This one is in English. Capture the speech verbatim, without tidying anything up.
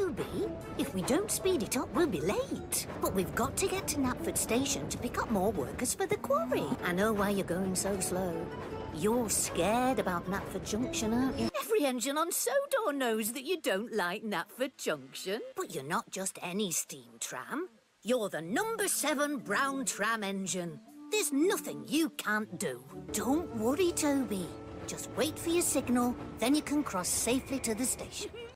Toby. If we don't speed it up, we'll be late. But we've got to get to Knapford Station to pick up more workers for the quarry. I know why you're going so slow. You're scared about Knapford Junction, aren't you? Every engine on Sodor knows that you don't like Knapford Junction. But you're not just any steam tram. You're the number seven brown tram engine. There's nothing you can't do. Don't worry, Toby. Just wait for your signal, then you can cross safely to the station.